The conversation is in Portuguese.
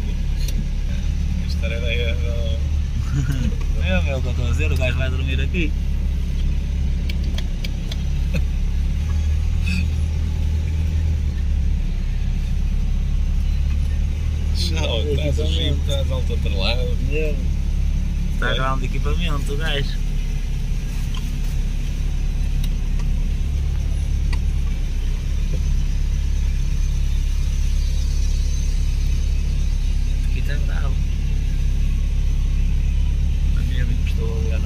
Isto era ideia do... É o que eu estou a dizer, o gajo vai dormir aqui. Não, estás a chip, estás alto atrelado. Está grande equipamento o gajo. Aqui está bravo. A minha me emprestou ali à